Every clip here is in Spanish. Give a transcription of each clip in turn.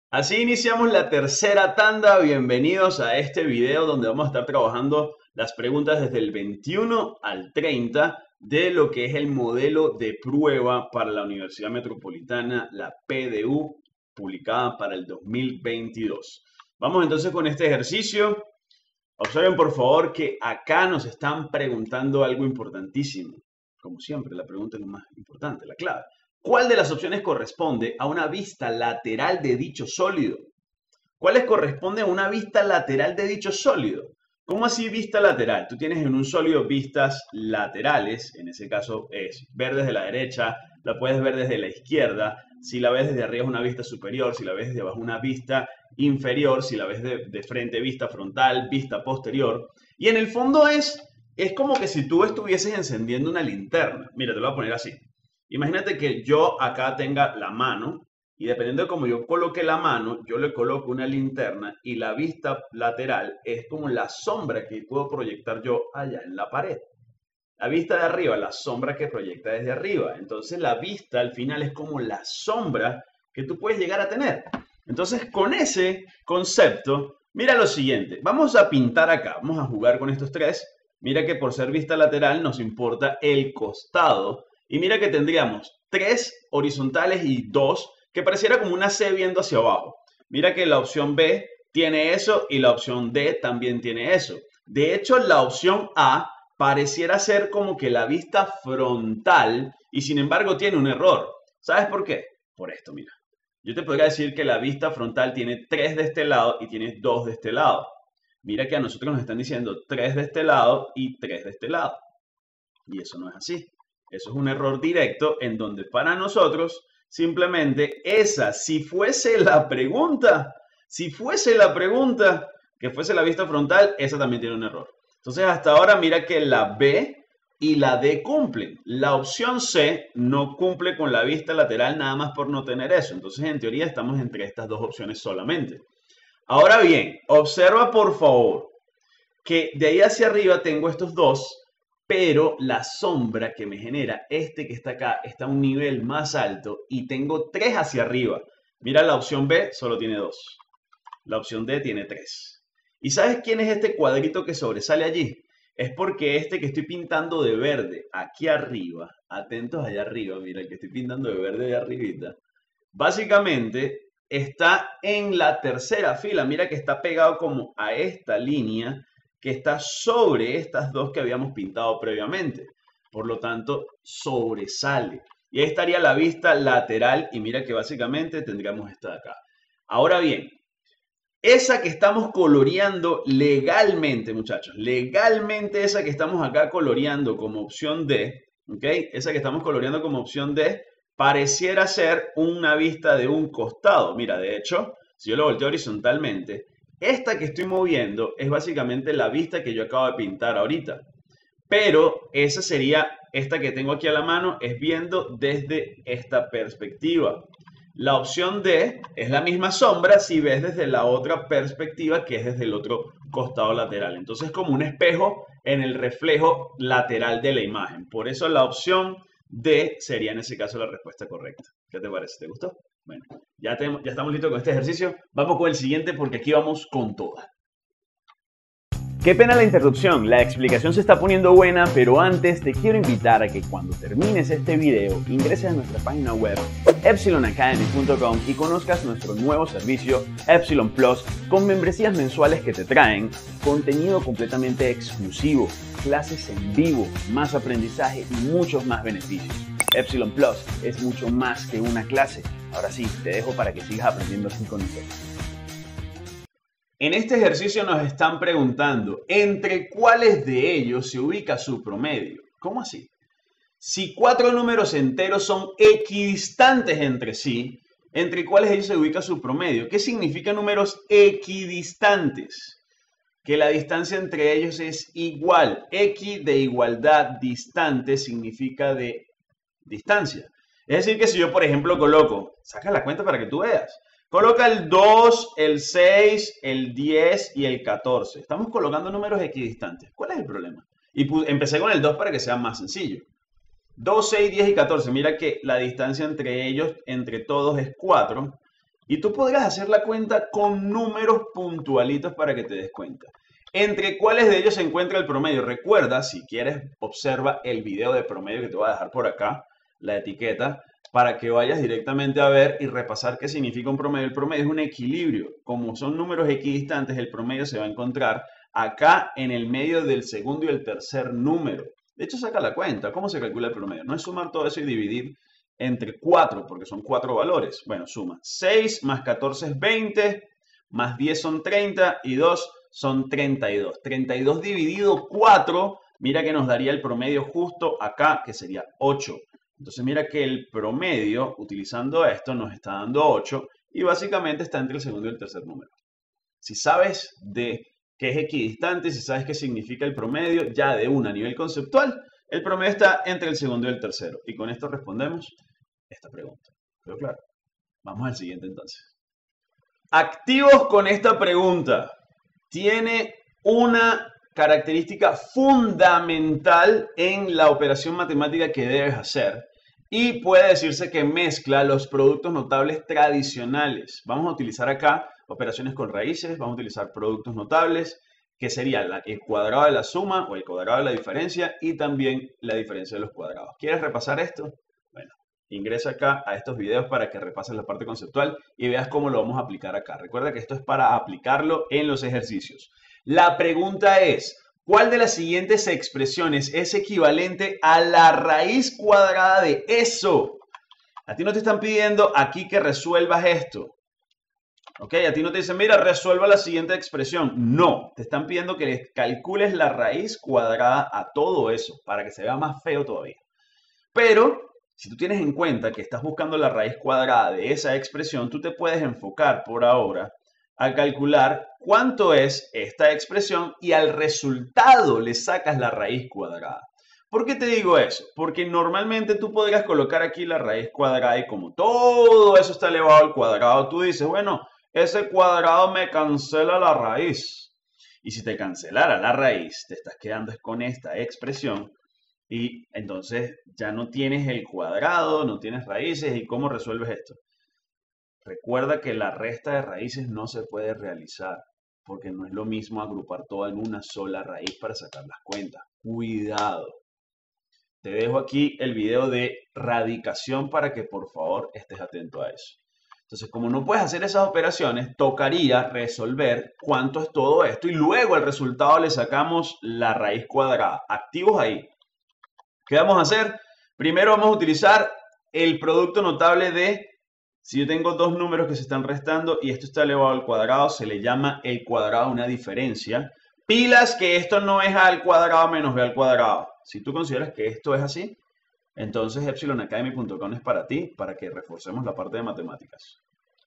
Así iniciamos la tercera tanda. Bienvenidos a este video donde vamos a estar trabajando las preguntas desde el 21 al 30 de lo que es el modelo de prueba para la Universidad Metropolitana, la PDU, publicada para el 2022. Vamos entonces con este ejercicio. Observen por favor que acá nos están preguntando algo importantísimo. Como siempre, la pregunta es lo más importante, la clave. ¿Cuál de las opciones corresponde a una vista lateral de dicho sólido? ¿Cuáles corresponden a una vista lateral de dicho sólido? ¿Cómo así vista lateral? Tú tienes en un sólido vistas laterales, en ese caso es ver desde la derecha, la puedes ver desde la izquierda, si la ves desde arriba es una vista superior, si la ves desde abajo una vista inferior, si la ves de frente vista frontal, vista posterior. Y en el fondo es como que si tú estuvieses encendiendo una linterna. Mira, te lo voy a poner así. Imagínate que yo acá tenga la mano y dependiendo de cómo yo coloque la mano, yo le coloco una linterna y la vista lateral es como la sombra que puedo proyectar yo allá en la pared. La vista de arriba, la sombra que proyecta desde arriba. Entonces la vista al final es como la sombra que tú puedes llegar a tener. Entonces con ese concepto, mira lo siguiente. Vamos a pintar acá, vamos a jugar con estos tres. Mira que por ser vista lateral nos importa el costado. Y mira que tendríamos 3 horizontales y 2 que pareciera como una C viendo hacia abajo. Mira que la opción B tiene eso y la opción D también tiene eso. De hecho, la opción A pareciera ser como que la vista frontal y sin embargo tiene un error. ¿Sabes por qué? Por esto, mira. Yo te podría decir que la vista frontal tiene 3 de este lado y tiene 2 de este lado. Mira que a nosotros nos están diciendo 3 de este lado y 3 de este lado. Y eso no es así. Eso es un error directo en donde para nosotros simplemente esa, si fuese la pregunta, que fuese la vista frontal, esa también tiene un error. Entonces hasta ahora mira que la B y la D cumplen. La opción C no cumple con la vista lateral nada más por no tener eso. Entonces en teoría estamos entre estas dos opciones solamente. Ahora bien, observa por favor que de ahí hacia arriba tengo estos dos, pero la sombra que me genera este que está acá está a un nivel más alto y tengo 3 hacia arriba. Mira, la opción B solo tiene 2. La opción D tiene 3. ¿Y sabes quién es este cuadrito que sobresale allí? Es porque este que estoy pintando de verde aquí arriba, atentos allá arriba, mira, el que estoy pintando de verde de arribita, básicamente está en la tercera fila. Mira que está pegado como a esta línea que está sobre estas dos que habíamos pintado previamente. Por lo tanto, sobresale. Y ahí estaría la vista lateral y mira que básicamente tendríamos esta de acá. Ahora bien, esa que estamos coloreando legalmente, muchachos, legalmente esa que estamos acá coloreando como opción D, ¿ok? Esa que estamos coloreando como opción D, pareciera ser una vista de un costado. Mira, de hecho, si yo lo volteo horizontalmente, esta que estoy moviendo es básicamente la vista que yo acabo de pintar ahorita. Pero esa sería, esta que tengo aquí a la mano, es viendo desde esta perspectiva. La opción D es la misma sombra si ves desde la otra perspectiva que es desde el otro costado lateral. Entonces es como un espejo en el reflejo lateral de la imagen. Por eso la opción D sería en ese caso la respuesta correcta. ¿Qué te parece? ¿Te gustó? Bueno, ya estamos listos con este ejercicio. Vamos con el siguiente porque aquí vamos con toda. Qué pena la interrupción, la explicación se está poniendo buena, pero antes te quiero invitar a que cuando termines este video ingreses a nuestra página web epsilonacademy.com y conozcas nuestro nuevo servicio Epsilon Plus con membresías mensuales que te traen contenido completamente exclusivo, clases en vivo, más aprendizaje y muchos más beneficios. Epsilon Plus es mucho más que una clase. Ahora sí, te dejo para que sigas aprendiendo así con nosotros. En este ejercicio nos están preguntando, ¿entre cuáles de ellos se ubica su promedio? ¿Cómo así? Si 4 números enteros son equidistantes entre sí, ¿entre cuáles de ellos se ubica su promedio? ¿Qué significa números equidistantes? Que la distancia entre ellos es igual. Equi de igualdad, distante significa de distancia. Es decir que si yo, por ejemplo, coloco, saca la cuenta para que tú veas. Coloca el 2, el 6, el 10 y el 14. Estamos colocando números equidistantes. ¿Cuál es el problema? Y empecé con el 2 para que sea más sencillo. 2, 6, 10 y 14. Mira que la distancia entre ellos, entre todos, es 4. Y tú podrías hacer la cuenta con números puntualitos para que te des cuenta. ¿Entre cuáles de ellos se encuentra el promedio? Recuerda, si quieres, observa el video de promedio que te voy a dejar por acá, la etiqueta, para que vayas directamente a ver y repasar qué significa un promedio. El promedio es un equilibrio. Como son números equidistantes, el promedio se va a encontrar acá en el medio del segundo y el tercer número. De hecho, saca la cuenta. ¿Cómo se calcula el promedio? No es sumar todo eso y dividir entre 4, porque son 4 valores. Bueno, suma 6 más 14 es 20, más 10 son 30 y 2 son 32. 32 dividido 4, mira que nos daría el promedio justo acá, que sería 8. Entonces mira que el promedio, utilizando esto, nos está dando 8 y básicamente está entre el segundo y el tercer número. Si sabes de qué es equidistante, si sabes qué significa el promedio, ya de a nivel conceptual, el promedio está entre el segundo y el tercero. Y con esto respondemos esta pregunta. ¿Pero claro? Vamos al siguiente entonces. Activos con esta pregunta. Tiene una característica fundamental en la operación matemática que debes hacer y puede decirse que mezcla los productos notables tradicionales. Vamos a utilizar acá operaciones con raíces, vamos a utilizar productos notables, que sería el cuadrado de la suma o el cuadrado de la diferencia y también la diferencia de los cuadrados. ¿Quieres repasar esto? Bueno, ingresa acá a estos videos para que repases la parte conceptual y veas cómo lo vamos a aplicar acá. Recuerda que esto es para aplicarlo en los ejercicios. La pregunta es, ¿cuál de las siguientes expresiones es equivalente a la raíz cuadrada de eso? A ti no te están pidiendo aquí que resuelvas esto. ¿Ok? A ti no te dicen, mira, resuelva la siguiente expresión. No, te están pidiendo que les calcules la raíz cuadrada a todo eso para que se vea más feo todavía. Pero si tú tienes en cuenta que estás buscando la raíz cuadrada de esa expresión, tú te puedes enfocar por ahora a calcular cuánto es esta expresión y al resultado le sacas la raíz cuadrada. ¿Por qué te digo eso? Porque normalmente tú podrías colocar aquí la raíz cuadrada y como todo eso está elevado al cuadrado, tú dices, bueno, ese cuadrado me cancela la raíz. Y si te cancelara la raíz, te estás quedando con esta expresión y entonces ya no tienes el cuadrado, no tienes raíces. ¿Y cómo resuelves esto? Recuerda que la resta de raíces no se puede realizar porque no es lo mismo agrupar todo en una sola raíz para sacar las cuentas. Cuidado. Te dejo aquí el video de radicación para que por favor estés atento a eso. Entonces, como no puedes hacer esas operaciones, tocaría resolver cuánto es todo esto y luego al resultado le sacamos la raíz cuadrada. Activos ahí. ¿Qué vamos a hacer? Primero vamos a utilizar el producto notable de, si yo tengo dos números que se están restando y esto está elevado al cuadrado, se le llama el cuadrado de una diferencia. Pilas que esto no es a al cuadrado menos b al cuadrado. Si tú consideras que esto es así, entonces epsilonacademy.com es para ti, para que reforcemos la parte de matemáticas.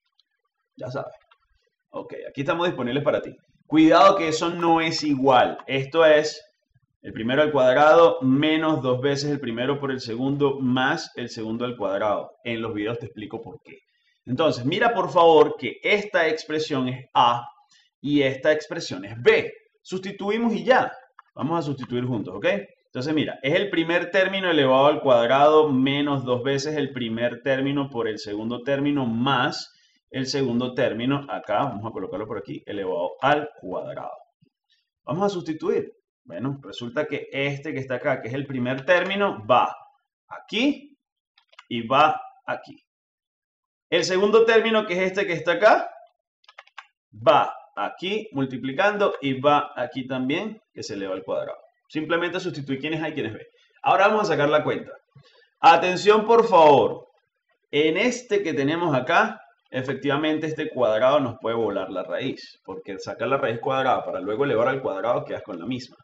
Ya sabes. Ok, aquí estamos disponibles para ti. Cuidado que eso no es igual. Esto es el primero al cuadrado menos 2 veces el primero por el segundo más el segundo al cuadrado. En los videos te explico por qué. Entonces, mira por favor que esta expresión es A y esta expresión es B. Sustituimos y ya. Vamos a sustituir juntos, ¿ok? Entonces, mira, es el primer término elevado al cuadrado menos 2 veces el primer término por el segundo término más el segundo término, acá, vamos a colocarlo por aquí, elevado al cuadrado. Vamos a sustituir. Bueno, resulta que este que está acá, que es el primer término, va aquí y va aquí. El segundo término, que es este que está acá, va aquí multiplicando y va aquí también, que se eleva al cuadrado. Simplemente sustituir quiénes hay y quiénes ve. Ahora vamos a sacar la cuenta. Atención, por favor. En este que tenemos acá, efectivamente este cuadrado nos puede volar la raíz, porque sacar la raíz cuadrada para luego elevar al cuadrado quedas con la misma.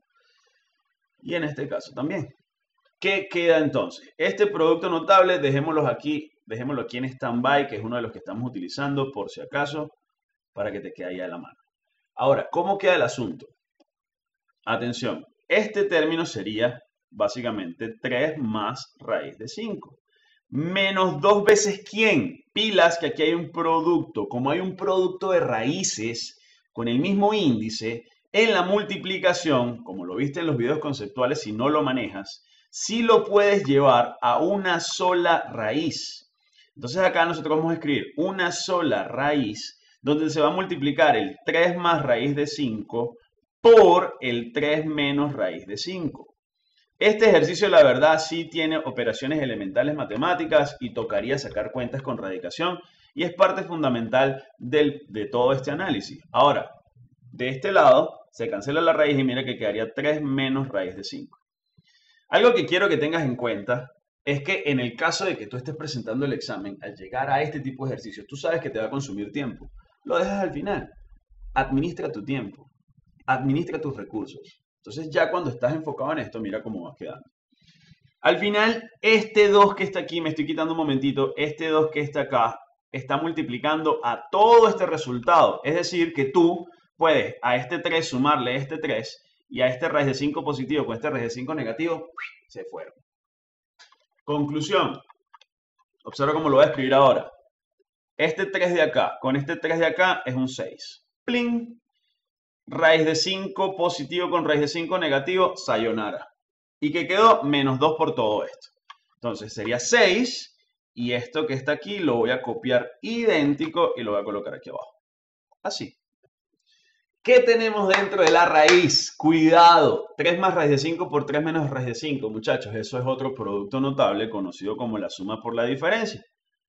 Y en este caso también. ¿Qué queda entonces? Este producto notable, dejémoslo aquí en stand-by, que es uno de los que estamos utilizando por si acaso, para que te quede ahí a la mano. Ahora, ¿cómo queda el asunto? Atención, este término sería básicamente 3 más raíz de 5. Menos 2 veces ¿quién? Pilas que aquí hay un producto. Como hay un producto de raíces con el mismo índice, en la multiplicación, como lo viste en los videos conceptuales, si no lo manejas, sí lo puedes llevar a una sola raíz. Entonces acá nosotros vamos a escribir una sola raíz donde se va a multiplicar el 3 más raíz de 5 por el 3 menos raíz de 5. Este ejercicio, la verdad, sí tiene operaciones elementales matemáticas y tocaría sacar cuentas con radicación y es parte fundamental de todo este análisis. Ahora, de este lado se cancela la raíz y mira que quedaría 3 menos raíz de 5. Algo que quiero que tengas en cuenta es que en el caso de que tú estés presentando el examen, al llegar a este tipo de ejercicios, tú sabes que te va a consumir tiempo. Lo dejas al final. Administra tu tiempo. Administra tus recursos. Entonces ya cuando estás enfocado en esto, mira cómo vas quedando. Al final, este 2 que está aquí, me estoy quitando un momentito, este 2 que está acá, está multiplicando a todo este resultado. Es decir, que tú puedes a este 3 sumarle este 3 y a este raíz de 5 positivo con este raíz de 5 negativo, se fueron. Conclusión. Observa cómo lo voy a escribir ahora. Este 3 de acá con este 3 de acá es un 6. ¡Pling! Raíz de 5 positivo con raíz de 5 negativo, sayonara. ¿Y qué quedó? Menos 2 por todo esto. Entonces sería 6 y esto que está aquí lo voy a copiar idéntico y lo voy a colocar aquí abajo. Así. ¿Qué tenemos dentro de la raíz? Cuidado, 3 más raíz de 5 por 3 menos raíz de 5, muchachos. Eso es otro producto notable conocido como la suma por la diferencia.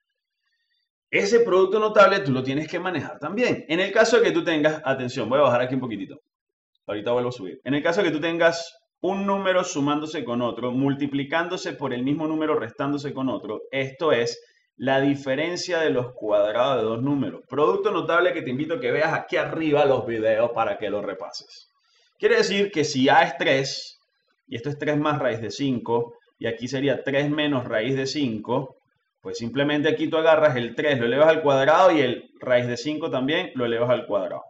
Ese producto notable tú lo tienes que manejar también. En el caso de que tú tengas, atención, voy a bajar aquí un poquitito. Ahorita vuelvo a subir. En el caso de que tú tengas un número sumándose con otro, multiplicándose por el mismo número, restándose con otro, esto es la diferencia de los cuadrados de dos números. Producto notable que te invito a que veas aquí arriba los videos para que lo repases. Quiere decir que si A es 3, y esto es 3 más raíz de 5, y aquí sería 3 menos raíz de 5, pues simplemente aquí tú agarras el 3, lo elevas al cuadrado y el raíz de 5 también lo elevas al cuadrado.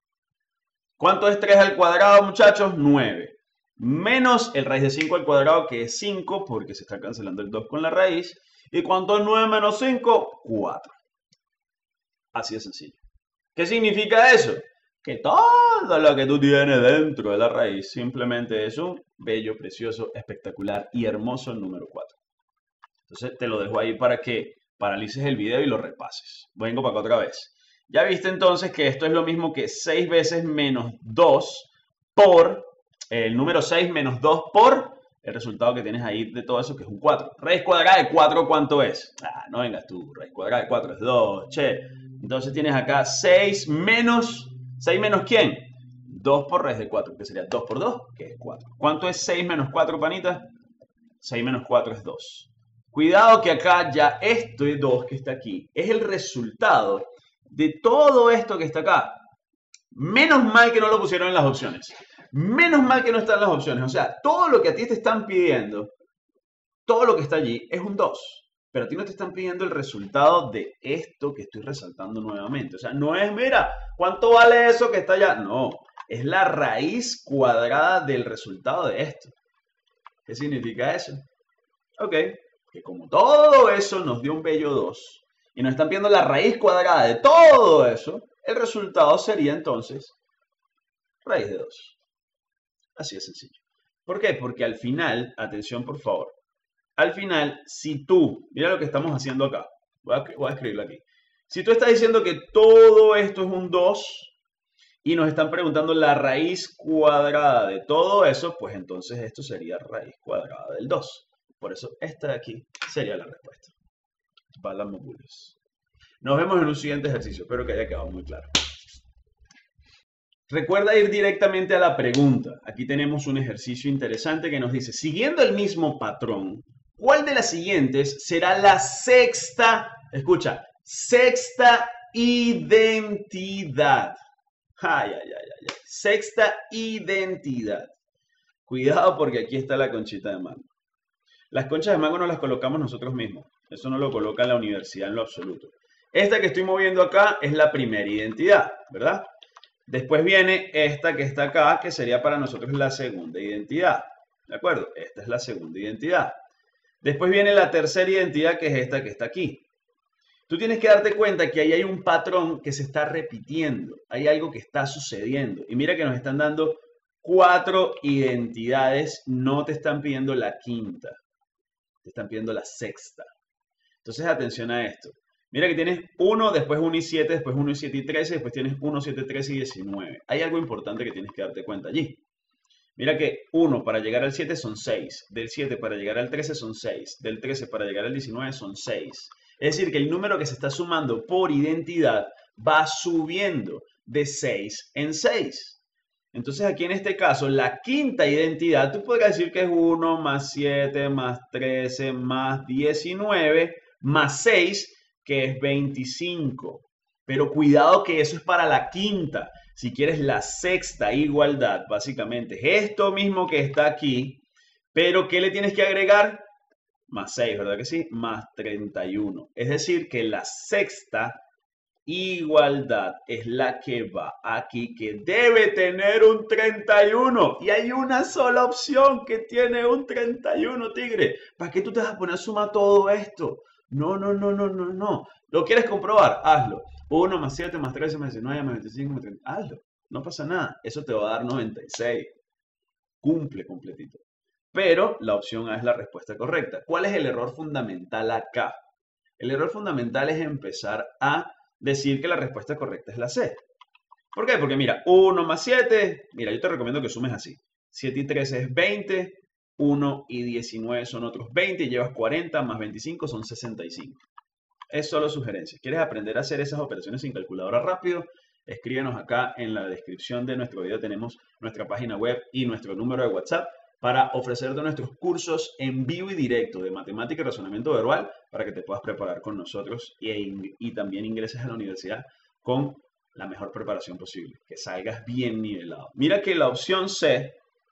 ¿Cuánto es 3 al cuadrado, muchachos? 9. Menos el raíz de 5 al cuadrado, que es 5, porque se está cancelando el 2 con la raíz. ¿Y cuánto es 9 menos 5? 4. Así de sencillo. ¿Qué significa eso? Que todo lo que tú tienes dentro de la raíz simplemente es un bello, precioso, espectacular y hermoso número 4. Entonces te lo dejo ahí para que paralices el video y lo repases. Vengo para acá otra vez. Ya viste entonces que esto es lo mismo que 6 veces menos 2 por el número 6 menos 2 por el resultado que tienes ahí de todo eso, que es un 4. Raíz cuadrada de 4, ¿cuánto es? Ah, no vengas tú. Raíz cuadrada de 4 es 2, che. Entonces tienes acá 6 menos ¿quién? 2 por raíz de 4, que sería 2 por 2, que es 4. ¿Cuánto es 6 menos 4, panita? 6 menos 4 es 2. Cuidado que acá ya este 2 que está aquí es el resultado de todo esto que está acá. Menos mal que no lo pusieron en las opciones. Menos mal que no están en las opciones. O sea, todo lo que a ti te están pidiendo, todo lo que está allí es un 2. Pero a ti no te están pidiendo el resultado de esto que estoy resaltando nuevamente. O sea, no es, mira, ¿cuánto vale eso que está allá? No, es la raíz cuadrada del resultado de esto. ¿Qué significa eso? Ok, que como todo eso nos dio un bello 2 y nos están pidiendo la raíz cuadrada de todo eso, el resultado sería entonces raíz de 2. Así de sencillo. ¿Por qué? Porque al final, atención por favor, al final, si tú, mira lo que estamos haciendo acá, voy a escribirlo aquí. Si tú estás diciendo que todo esto es un 2 y nos están preguntando la raíz cuadrada de todo eso, pues entonces esto sería raíz cuadrada del 2. Por eso esta de aquí sería la respuesta. Balamogules. Nos vemos en un siguiente ejercicio. Espero que haya quedado muy claro. Recuerda ir directamente a la pregunta. Aquí tenemos un ejercicio interesante que nos dice, siguiendo el mismo patrón, ¿cuál de las siguientes será la sexta, escucha, sexta identidad? Ay, ay, ay, ay, ay. Sexta identidad. Cuidado porque aquí está la conchita de mango. Las conchas de mango no las colocamos nosotros mismos. Eso no lo coloca la universidad en lo absoluto. Esta que estoy moviendo acá es la primera identidad, ¿verdad? Después viene esta que está acá, que sería para nosotros la segunda identidad. ¿De acuerdo? Esta es la segunda identidad. Después viene la tercera identidad, que es esta que está aquí. Tú tienes que darte cuenta que ahí hay un patrón que se está repitiendo. Hay algo que está sucediendo. Y mira que nos están dando 4 identidades. No te están pidiendo la quinta. Te están pidiendo la sexta. Entonces, atención a esto. Mira que tienes 1, después 1 y 7, después 1 y 7 y 13, después tienes 1, 7, 13 y 19. Hay algo importante que tienes que darte cuenta allí. Mira que 1 para llegar al 7 son 6, del 7 para llegar al 13 son 6, del 13 para llegar al 19 son 6. Es decir, que el número que se está sumando por identidad va subiendo de 6 en 6. Entonces aquí en este caso, la quinta identidad, tú podrías decir que es 1 más 7 más 13 más 19 más 6, que es 25. Pero cuidado que eso es para la quinta. Si quieres la sexta igualdad, básicamente es esto mismo que está aquí, pero ¿qué le tienes que agregar? Más 6, ¿verdad que sí? Más 31. Es decir, que la sexta igualdad es la que va aquí, que debe tener un 31. Y hay una sola opción que tiene un 31, tigre. ¿Para qué tú te vas a poner a sumar todo esto? No, no, no, no, no, no. ¿Lo quieres comprobar? Hazlo. 1 más 7 más 13 más 19 más 25 más 30. Hazlo. No pasa nada. Eso te va a dar 96. Cumple completito. Pero la opción A es la respuesta correcta. ¿Cuál es el error fundamental acá? El error fundamental es empezar a decir que la respuesta correcta es la C. ¿Por qué? Porque mira, 1 más 7, mira, yo te recomiendo que sumes así. 7 y 13 es 20, 1 y 19 son otros 20, y llevas 40 más 25 son 65. Es solo sugerencia. ¿Quieres aprender a hacer esas operaciones sin calculadora rápido? Escríbenos acá en la descripción de nuestro video. Tenemos nuestra página web y nuestro número de WhatsApp para ofrecerte nuestros cursos en vivo y directo de matemática y razonamiento verbal para que te puedas preparar con nosotros y también ingreses a la universidad con la mejor preparación posible, que salgas bien nivelado. Mira que la opción C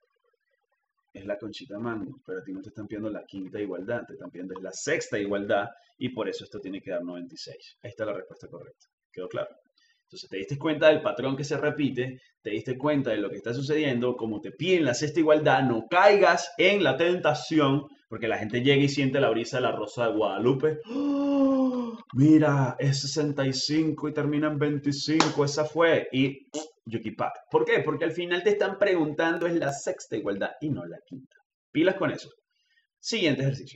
es la conchita mango, pero a ti no te están pidiendo la quinta igualdad, te están pidiendo la sexta igualdad y por eso esto tiene que dar 96. Ahí está la respuesta correcta. ¿Quedó claro? Entonces te diste cuenta del patrón que se repite, te diste cuenta de lo que está sucediendo, como te piden la sexta igualdad, no caigas en la tentación, porque la gente llega y siente la brisa de la Rosa de Guadalupe. ¡Oh! Mira, es 65 y termina en 25, esa fue. Y yukipak. ¿Por qué? Porque al final te están preguntando es la sexta igualdad y no la quinta. Pilas con eso. Siguiente ejercicio.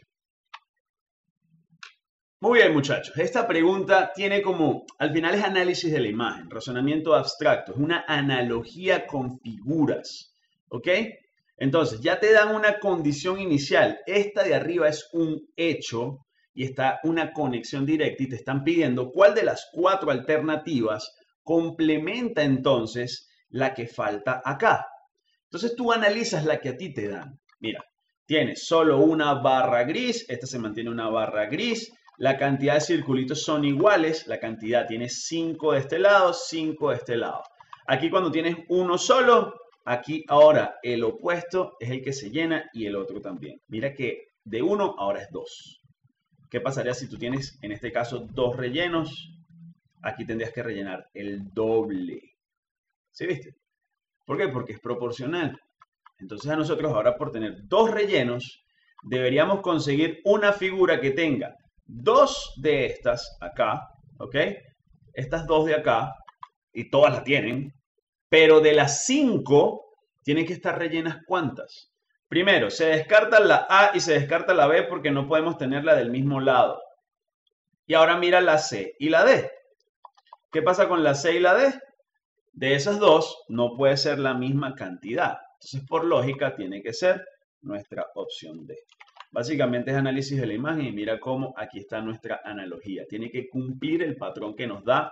Muy bien, muchachos. Esta pregunta tiene como, al final es análisis de la imagen, razonamiento abstracto, es una analogía con figuras. ¿Ok? Entonces, ya te dan una condición inicial. Esta de arriba es un hecho y está una conexión directa y te están pidiendo cuál de las 4 alternativas complementa entonces la que falta acá. Entonces tú analizas la que a ti te dan. Mira, tienes solo una barra gris, esta se mantiene una barra gris. La cantidad de circulitos son iguales, la cantidad tiene 5 de este lado, 5 de este lado. Aquí cuando tienes uno solo, aquí ahora el opuesto es el que se llena y el otro también. Mira que de 1 ahora es 2. ¿Qué pasaría si tú tienes, en este caso, 2 rellenos? Aquí tendrías que rellenar el doble. ¿Sí viste? ¿Por qué? Porque es proporcional. Entonces a nosotros ahora por tener 2 rellenos, deberíamos conseguir una figura que tenga 2 de estas acá, ¿ok? Estas 2 de acá, y todas la tienen, pero de las 5 tienen que estar rellenas ¿cuántas? Primero, se descarta la A y se descarta la B porque no podemos tenerla del mismo lado. Y ahora mira la C y la D. ¿Qué pasa con la C y la D? De esas 2 no puede ser la misma cantidad. Entonces, por lógica, tiene que ser nuestra opción D. Básicamente es análisis de la imagen y mira cómo aquí está nuestra analogía. Tiene que cumplir el patrón que nos da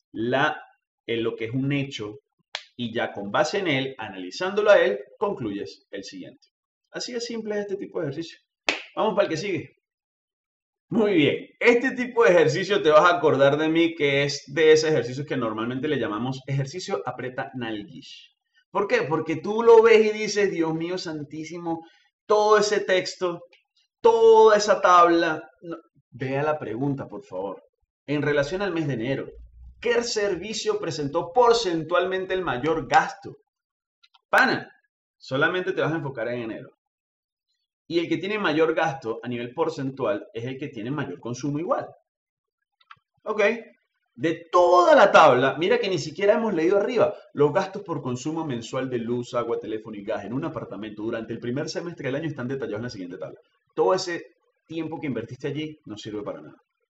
lo que es un hecho y ya con base en él, analizándolo a él, concluyes el siguiente. Así de simple es este tipo de ejercicio. Vamos para el que sigue. Muy bien, este tipo de ejercicio te vas a acordar de mí que es de ese ejercicio que normalmente le llamamos ejercicio aprieta nalguish. ¿Por qué? Porque tú lo ves y dices, Dios mío santísimo, todo ese texto, toda esa tabla. No, vea la pregunta, por favor. En relación al mes de enero, ¿qué servicio presentó porcentualmente el mayor gasto? Pana, solamente te vas a enfocar en enero. Y el que tiene mayor gasto a nivel porcentual es el que tiene mayor consumo igual. ¿Ok? De toda la tabla, mira que ni siquiera hemos leído arriba, los gastos por consumo mensual de luz, agua, teléfono y gas en un apartamento durante el primer semestre del año están detallados en la siguiente tabla. Todo ese tiempo que invertiste allí no sirve para nada.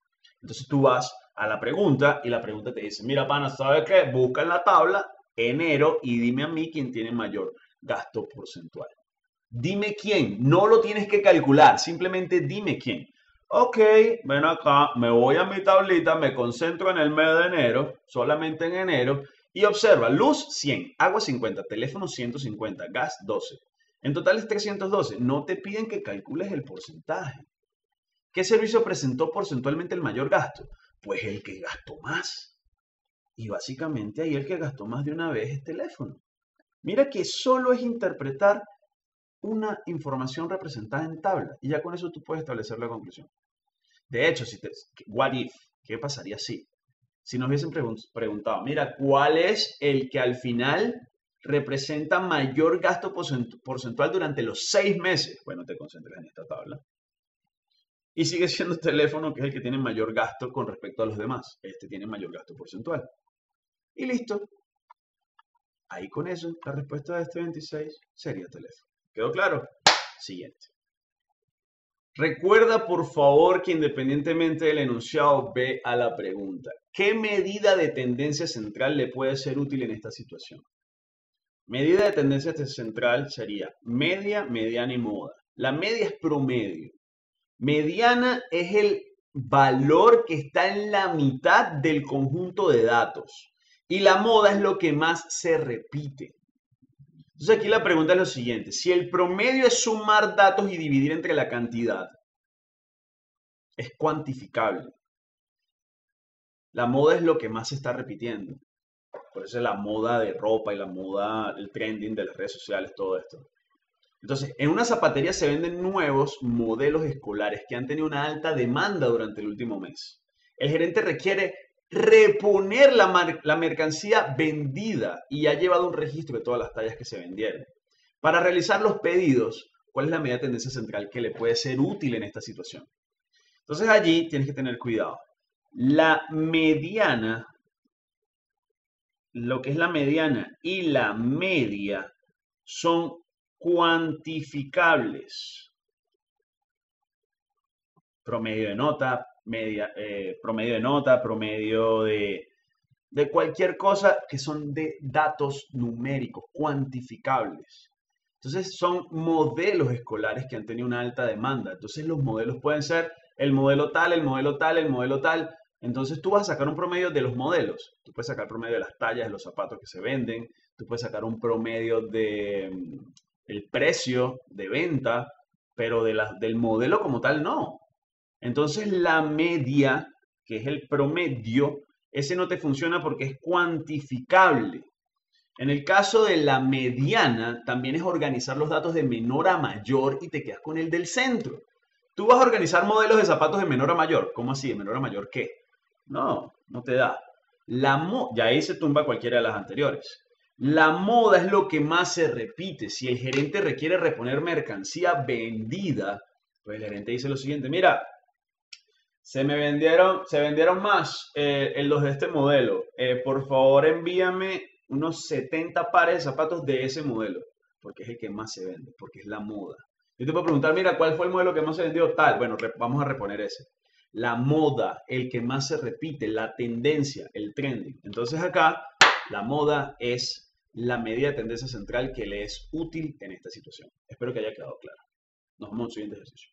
Entonces tú vas a la pregunta y la pregunta te dice, mira, pana, ¿sabes qué? Busca en la tabla enero y dime a mí quién tiene mayor gasto porcentual. Dime quién, no lo tienes que calcular, simplemente dime quién. Ok, ven acá, me voy a mi tablita, me concentro en el mes de enero, solamente en enero, y observa, luz 100, agua 50, teléfono 150, gas 12. En total es 312. No te piden que calcules el porcentaje. ¿Qué servicio presentó porcentualmente el mayor gasto? Pues el que gastó más. Y básicamente ahí el que gastó más de una vez es teléfono. Mira que solo es interpretar una información representada en tabla y ya con eso tú puedes establecer la conclusión. De hecho, what if, ¿qué pasaría si nos hubiesen preguntado, mira, ¿cuál es el que al final representa mayor gasto porcentual durante los 6 meses? Bueno, te concentras en esta tabla. Y sigue siendo teléfono, que es el que tiene mayor gasto con respecto a los demás. Este tiene mayor gasto porcentual. Y listo. Ahí con eso, la respuesta de este 26 sería teléfono. ¿Quedó claro? Siguiente. Recuerda, por favor, que independientemente del enunciado, ve a la pregunta. ¿Qué medida de tendencia central le puede ser útil en esta situación? Medida de tendencia central sería media, mediana y moda. La media es promedio. Mediana es el valor que está en la mitad del conjunto de datos. Y la moda es lo que más se repite. Entonces aquí la pregunta es lo siguiente. Si el promedio es sumar datos y dividir entre la cantidad, es cuantificable. La moda es lo que más se está repitiendo. Por eso es la moda de ropa y la moda, el trending de las redes sociales, todo esto. Entonces, en una zapatería se venden nuevos modelos escolares que han tenido una alta demanda durante el último mes. El gerente requiere reponer la mercancía vendida y ha llevado un registro de todas las tallas que se vendieron. Para realizar los pedidos, ¿cuál es la medida de tendencia central que le puede ser útil en esta situación? Entonces allí tienes que tener cuidado. La mediana, lo que es la mediana y la media son cuantificables. Promedio de nota, promedio de cualquier cosa que son de datos numéricos, cuantificables. Entonces son modelos escolares que han tenido una alta demanda. Entonces los modelos pueden ser el modelo tal, el modelo tal, el modelo tal. Entonces tú vas a sacar un promedio de los modelos. Tú puedes sacar promedio de las tallas de los zapatos que se venden. Tú puedes sacar un promedio de el precio de venta, pero del modelo como tal no. Entonces la media, que es el promedio, ese no te funciona porque es cuantificable. En el caso de la mediana, también es organizar los datos de menor a mayor y te quedas con el del centro. Tú vas a organizar modelos de zapatos de menor a mayor. ¿Cómo así? ¿De menor a mayor qué? No, no te da. Ya ahí se tumba cualquiera de las anteriores. La moda es lo que más se repite. Si el gerente requiere reponer mercancía vendida, pues el gerente dice lo siguiente, mira, se vendieron más en los de este modelo. Por favor, envíame unos 70 pares de zapatos de ese modelo, porque es el que más se vende, porque es la moda. Yo te puedo preguntar, mira, ¿cuál fue el modelo que más se vendió? Tal, bueno, vamos a reponer ese. La moda, el que más se repite, la tendencia, el trending. Entonces acá, la moda es la medida de tendencia central que le es útil en esta situación. Espero que haya quedado claro. Nos vemos en el siguiente ejercicio.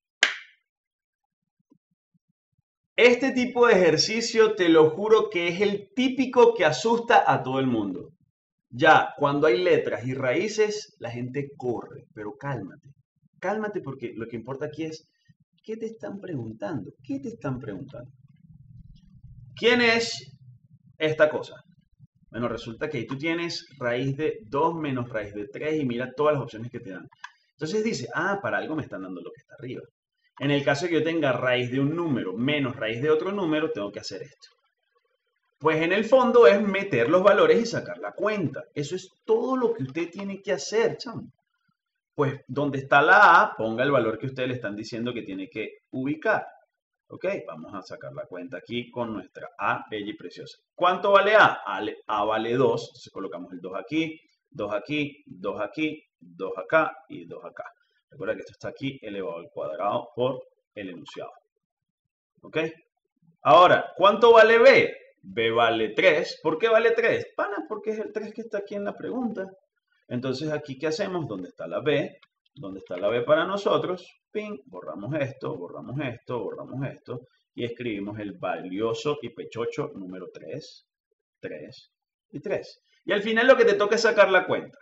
Este tipo de ejercicio, te lo juro que es el típico que asusta a todo el mundo. Ya, cuando hay letras y raíces, la gente corre, pero cálmate. Cálmate porque lo que importa aquí es, ¿qué te están preguntando? ¿Qué te están preguntando? ¿Quién es esta cosa? Bueno, resulta que tú tienes raíz de 2 menos raíz de 3 y mira todas las opciones que te dan. Entonces dice, para algo me están dando lo que está arriba. En el caso de que yo tenga raíz de un número menos raíz de otro número, tengo que hacer esto. Pues en el fondo es meter los valores y sacar la cuenta. Eso es todo lo que usted tiene que hacer, chamo. Pues donde está la A, ponga el valor que ustedes le están diciendo que tiene que ubicar. Ok, vamos a sacar la cuenta aquí con nuestra A bella y preciosa. ¿Cuánto vale A? A vale 2, entonces colocamos el 2 aquí, 2 aquí, 2 aquí, 2 acá y 2 acá. Recuerda que esto está aquí elevado al cuadrado por el enunciado. ¿Ok? Ahora, ¿cuánto vale B? B vale 3. ¿Por qué vale 3? Pana, porque es el 3 que está aquí en la pregunta. Entonces, aquí, ¿qué hacemos? ¿Dónde está la B? ¿Dónde está la B para nosotros? Pin, borramos esto, borramos esto, borramos esto. Y escribimos el valioso y pechocho número 3, 3 y 3. Y al final lo que te toca es sacar la cuenta.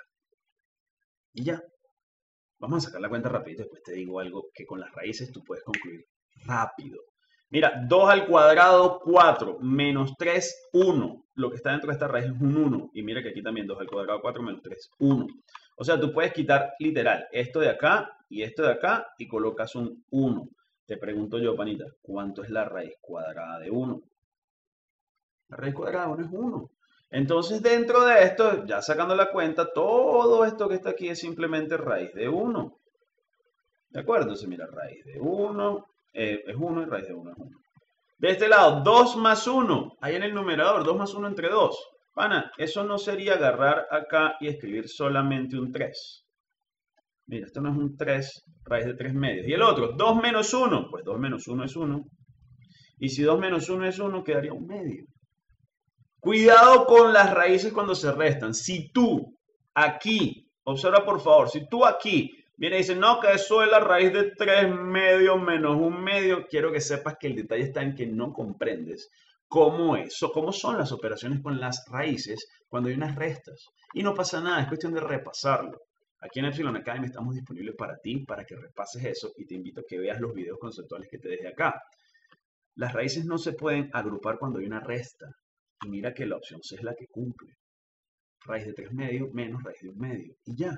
Y ya. Vamos a sacar la cuenta rapidito, después te digo algo que con las raíces tú puedes concluir rápido. Mira, 2 al cuadrado, 4, menos 3, 1. Lo que está dentro de esta raíz es un 1. Y mira que aquí también 2 al cuadrado, 4, menos 3, 1. O sea, tú puedes quitar literal esto de acá y esto de acá y colocas un 1. Te pregunto yo, panita, ¿cuánto es la raíz cuadrada de 1? La raíz cuadrada de 1 es 1. Entonces, dentro de esto, ya sacando la cuenta, todo esto que está aquí es simplemente raíz de 1. ¿De acuerdo? Entonces, mira, raíz de 1 es 1 y raíz de 1 es 1. De este lado, 2 más 1. Ahí en el numerador, 2 más 1 entre 2. Pana, eso no sería agarrar acá y escribir solamente un 3. Mira, esto no es un 3, raíz de 3 medios. Y el otro, 2 menos 1. Pues 2 menos 1 es 1. Y si 2 menos 1 es 1, quedaría un medio. Cuidado con las raíces cuando se restan. Si tú aquí, observa por favor, si tú aquí vienes y dices, no, que eso es la raíz de 3 medios menos 1 medio, quiero que sepas que el detalle está en que no comprendes cómo son las operaciones con las raíces cuando hay unas restas. Y no pasa nada, es cuestión de repasarlo. Aquí en Epsilon Academy estamos disponibles para ti, para que repases eso y te invito a que veas los videos conceptuales que te dejé acá. Las raíces no se pueden agrupar cuando hay una resta. Y mira que la opción C es la que cumple. Raíz de 3 medios menos raíz de 1 medio. Y ya.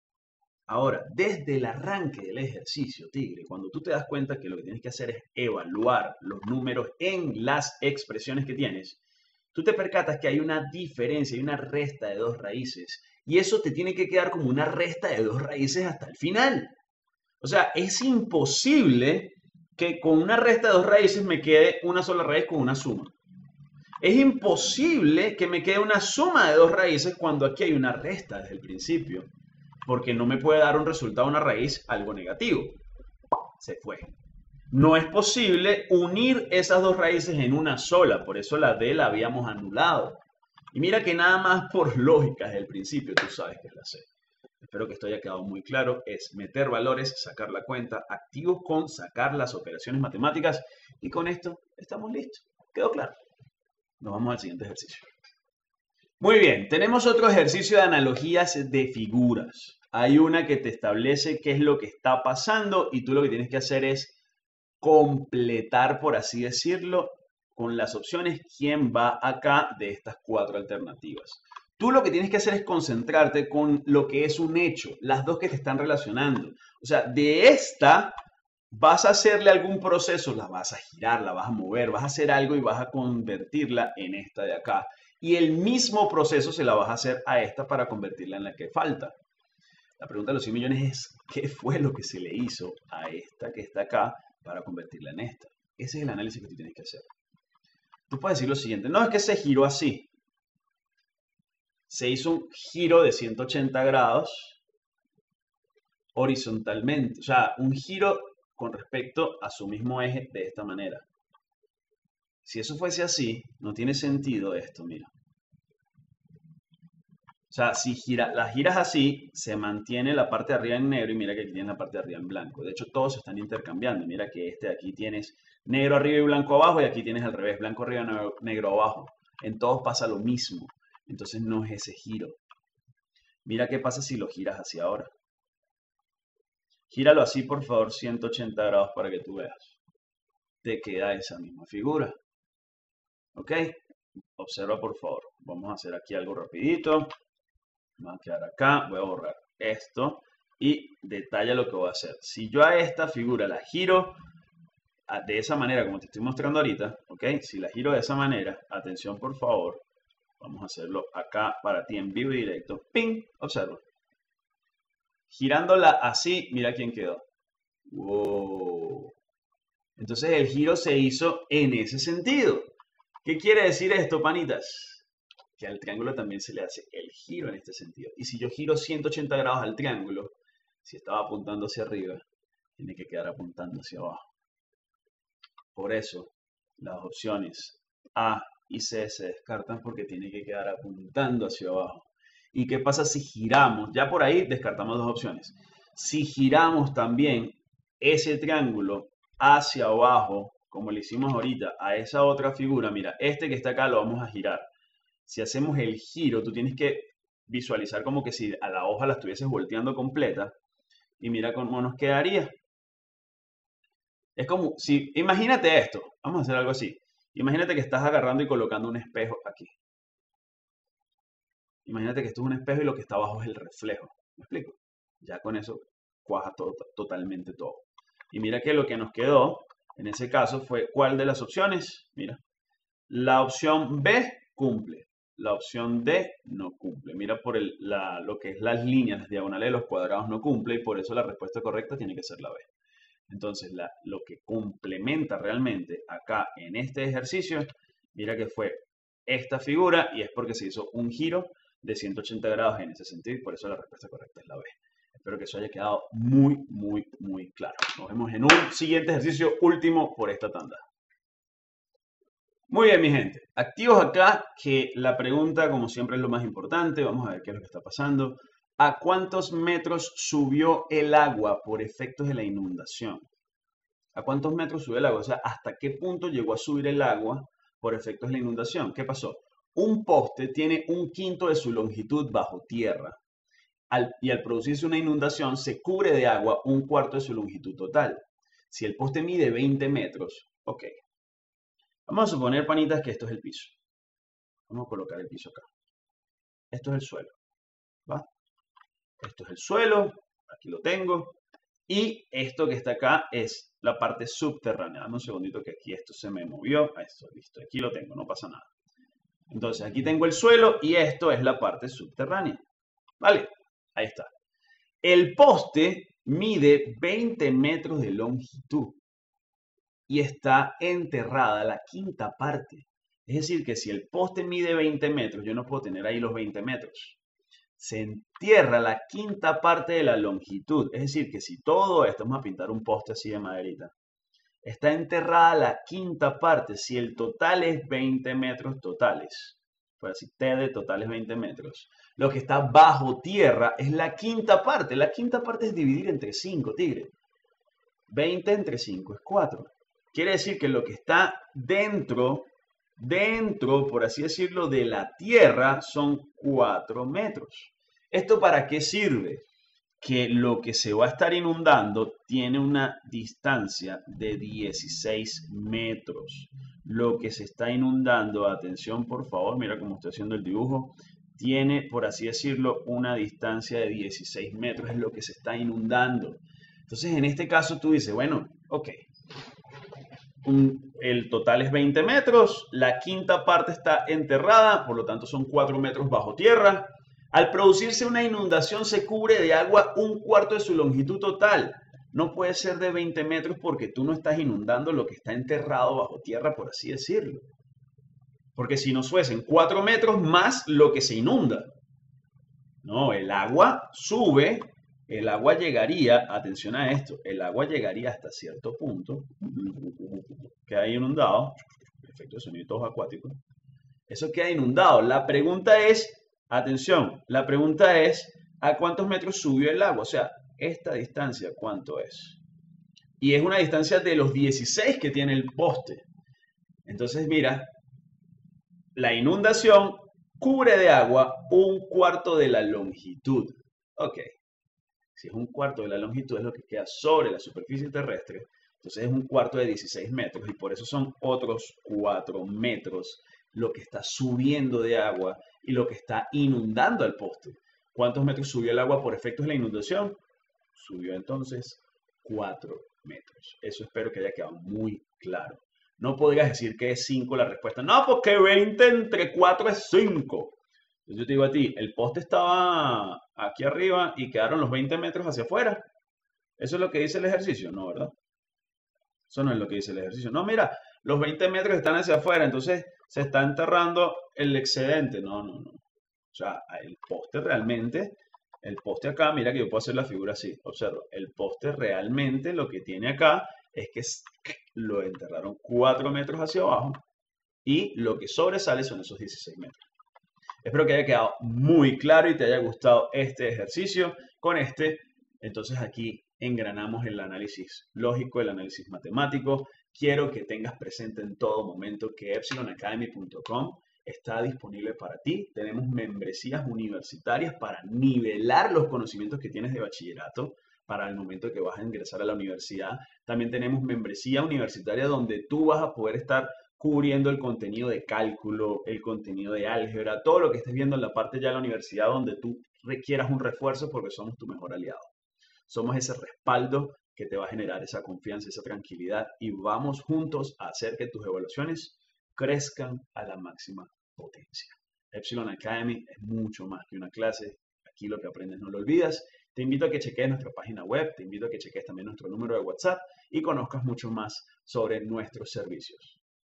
Ahora, desde el arranque del ejercicio, Tigre, cuando tú te das cuenta que lo que tienes que hacer es evaluar los números en las expresiones que tienes, tú te percatas que hay una diferencia, hay una resta de 2 raíces. Y eso te tiene que quedar como una resta de 2 raíces hasta el final. O sea, es imposible que con una resta de 2 raíces me quede una sola raíz con una suma. Es imposible que me quede una suma de 2 raíces cuando aquí hay una resta desde el principio, porque no me puede dar un resultado una raíz algo negativo. Se fue. No es posible unir esas 2 raíces en una sola, por eso la D la habíamos anulado. Y mira que nada más por lógica desde el principio tú sabes que es la C. Espero que esto haya quedado muy claro. Es meter valores, sacar la cuenta, activos con sacar las operaciones matemáticas y con esto estamos listos. ¿Quedó claro? Nos vamos al siguiente ejercicio. Muy bien, tenemos otro ejercicio de analogías de figuras. Hay una que te establece qué es lo que está pasando y tú lo que tienes que hacer es completar, por así decirlo, con las opciones quién va acá de estas 4 alternativas. Tú lo que tienes que hacer es concentrarte con lo que es un hecho, las dos que te están relacionando. O sea, de esta vas a hacerle algún proceso, la vas a girar, la vas a mover, vas a hacer algo y vas a convertirla en esta de acá. Y el mismo proceso se la vas a hacer a esta para convertirla en la que falta. La pregunta de los 100 millones es, ¿qué fue lo que se le hizo a esta que está acá para convertirla en esta? Ese es el análisis que tú tienes que hacer. Tú puedes decir lo siguiente, no es que se giró así. Se hizo un giro de 180 grados horizontalmente, o sea, un giro con respecto a su mismo eje de esta manera. Si eso fuese así, no tiene sentido esto, mira. O sea, si las giras así, se mantiene la parte de arriba en negro y mira que aquí tienes la parte de arriba en blanco. De hecho, todos se están intercambiando. Mira que de aquí tienes negro arriba y blanco abajo y aquí tienes al revés, blanco arriba y negro abajo. En todos pasa lo mismo. Entonces no es ese giro. Mira qué pasa si lo giras hacia ahora. Gíralo así, por favor, 180 grados para que tú veas. Te queda esa misma figura. ¿Ok? Observa, por favor. Vamos a hacer aquí algo rapidito. Me voy a quedar acá. Voy a borrar esto. Y detalla lo que voy a hacer. Si yo a esta figura la giro de esa manera, como te estoy mostrando ahorita, ¿ok? Si la giro de esa manera, atención, por favor. Vamos a hacerlo acá para ti en vivo y directo. ¡Ping! Observa. Girándola así, mira quién quedó. ¡Wow! Entonces el giro se hizo en ese sentido. ¿Qué quiere decir esto, panitas? Que al triángulo también se le hace el giro en este sentido. Y si yo giro 180 grados al triángulo, si estaba apuntando hacia arriba, tiene que quedar apuntando hacia abajo. Por eso, Las opciones A y C se descartan porque tiene que quedar apuntando hacia abajo. ¿Y qué pasa si giramos? Ya por ahí descartamos dos opciones. Si giramos también ese triángulo hacia abajo, como le hicimos ahorita a esa otra figura, mira, este que está acá lo vamos a girar. Si hacemos el giro, tú tienes que visualizar como que si a la hoja la estuvieses volteando completa y mira cómo nos quedaría. Es como si, imagínate esto, vamos a hacer algo así. Imagínate que estás agarrando y colocando un espejo aquí. Imagínate que esto es un espejo y lo que está abajo es el reflejo. ¿Me explico? Ya con eso cuaja totalmente todo. Y mira que lo que nos quedó en ese caso fue, ¿cuál de las opciones? Mira, la opción B cumple, la opción D no cumple. Mira por lo que es las líneas, las diagonales de los cuadrados no cumple y por eso la respuesta correcta tiene que ser la B. Entonces, lo que complementa realmente acá en este ejercicio, mira que fue esta figura y es porque se hizo un giro de 180 grados en ese sentido y por eso la respuesta correcta es la B. Espero que eso haya quedado muy, muy, muy claro. Nos vemos en un siguiente ejercicio último por esta tanda. Muy bien, mi gente. Activos acá, que la pregunta, como siempre, es lo más importante. Vamos a ver qué es lo que está pasando. ¿A cuántos metros subió el agua por efectos de la inundación? ¿A cuántos metros subió el agua? O sea, ¿hasta qué punto llegó a subir el agua por efectos de la inundación? ¿Qué pasó? Un poste tiene 1/5 de su longitud bajo tierra. Y al producirse una inundación, se cubre de agua 1/4 de su longitud total. Si el poste mide 20 metros, ok. Vamos a suponer, panitas, que esto es el piso. Vamos a colocar el piso acá. Esto es el suelo, ¿va? Esto es el suelo, aquí lo tengo. Y esto que está acá es la parte subterránea. Dame un segundito que aquí esto se me movió. Esto, listo, aquí lo tengo, no pasa nada. Entonces aquí tengo el suelo y esto es la parte subterránea. ¿Vale? Ahí está. El poste mide 20 metros de longitud y está enterrada la quinta parte. Es decir, que si el poste mide 20 metros, yo no puedo tener ahí los 20 metros. Se entierra la quinta parte de la longitud. Es decir, que si todo esto, vamos a pintar un poste así de maderita, está enterrada la quinta parte. Si el total es 20 metros totales, pues así T de total es 20 metros, lo que está bajo tierra es la quinta parte. La quinta parte es dividir entre 5, tigre. 20 entre 5 es 4. Quiere decir que lo que está dentro, por así decirlo, de la tierra son 4 metros. ¿Esto para qué sirve? Que lo que se va a estar inundando tiene una distancia de 16 metros. Lo que se está inundando, atención por favor, mira cómo estoy haciendo el dibujo, tiene, por así decirlo, una distancia de 16 metros, es lo que se está inundando. Entonces, en este caso tú dices, bueno, ok, el total es 20 metros, la quinta parte está enterrada, por lo tanto son 4 metros bajo tierra. Al producirse una inundación se cubre de agua 1/4 de su longitud total. No puede ser de 20 metros porque tú no estás inundando lo que está enterrado bajo tierra, por así decirlo. Porque si nos fuesen 4 metros más lo que se inunda. No, el agua sube, el agua llegaría, atención a esto, el agua llegaría hasta cierto punto, queda inundado, efecto de sonidos acuáticos, eso queda inundado. La pregunta es, atención, la pregunta es, ¿a cuántos metros subió el agua? O sea, esta distancia, ¿cuánto es? Y es una distancia de los 16 que tiene el poste. Entonces, mira, la inundación cubre de agua 1/4 de la longitud. Ok, si es 1/4 de la longitud es lo que queda sobre la superficie terrestre, entonces es 1/4 de 16 metros y por eso son otros 4 metros lo que está subiendo de agua y lo que está inundando al poste. ¿Cuántos metros subió el agua por efectos de la inundación? Subió entonces 4 metros. Eso espero que haya quedado muy claro. No podrías decir que es 5 la respuesta. No, porque 20 entre 4 es 5. Entonces yo te digo a ti, el poste estaba aquí arriba y quedaron los 20 metros hacia afuera. ¿Eso es lo que dice el ejercicio? No, ¿verdad? Eso no es lo que dice el ejercicio. No, mira, los 20 metros están hacia afuera, entonces se está enterrando el excedente. No, no, no. O sea, el poste realmente, el poste acá, mira que yo puedo hacer la figura así. Observa, el poste realmente lo que tiene acá es que lo enterraron 4 metros hacia abajo y lo que sobresale son esos 16 metros. Espero que haya quedado muy claro y te haya gustado este ejercicio. Con entonces aquí engranamos el análisis lógico, el análisis matemático. Quiero que tengas presente en todo momento que epsilonacademy.com está disponible para ti. Tenemos membresías universitarias para nivelar los conocimientos que tienes de bachillerato para el momento que vas a ingresar a la universidad. También tenemos membresía universitaria donde tú vas a poder estar cubriendo el contenido de cálculo, el contenido de álgebra, todo lo que estés viendo en la parte ya de la universidad donde tú requieras un refuerzo porque somos tu mejor aliado. Somos ese respaldo que te va a generar esa confianza, esa tranquilidad y vamos juntos a hacer que tus evaluaciones crezcan a la máxima potencia. Epsilon Academy es mucho más que una clase. Aquí lo que aprendes no lo olvidas. Te invito a que cheques nuestra página web, te invito a que cheques también nuestro número de WhatsApp y conozcas mucho más sobre nuestros servicios.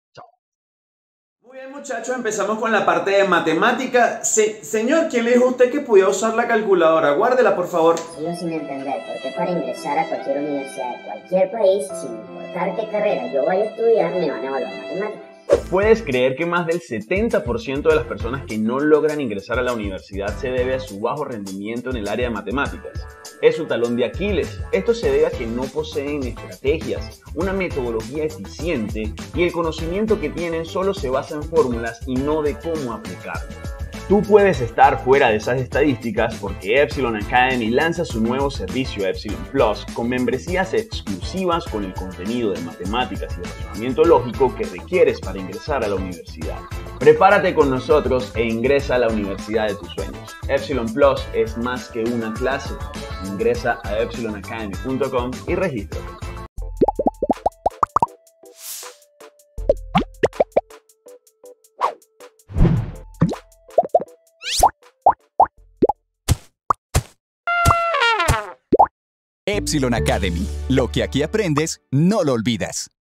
Muy bien, muchachos, empezamos con la parte de matemática. Señor, ¿quién le dijo a usted que podía usar la calculadora? Guárdela, por favor. Sigo sin entender por qué para ingresar a cualquier universidad de cualquier país, sin importar qué carrera yo vaya a estudiar, me van a evaluar matemáticas. ¿Puedes creer que más del 70% de las personas que no logran ingresar a la universidad se debe a su bajo rendimiento en el área de matemáticas? Es su talón de Aquiles. Esto se debe a que no poseen estrategias, una metodología eficiente y el conocimiento que tienen solo se basa en fórmulas y no de cómo aplicarlo. Tú puedes estar fuera de esas estadísticas porque Epsilon Academy lanza su nuevo servicio Epsilon Plus con membresías exclusivas con el contenido de matemáticas y de razonamiento lógico que requieres para ingresar a la universidad. Prepárate con nosotros e ingresa a la universidad de tus sueños. Epsilon Plus es más que una clase. Ingresa a epsilonacademy.com y regístrate. Epsilon Academy. Lo que aquí aprendes, no lo olvidas.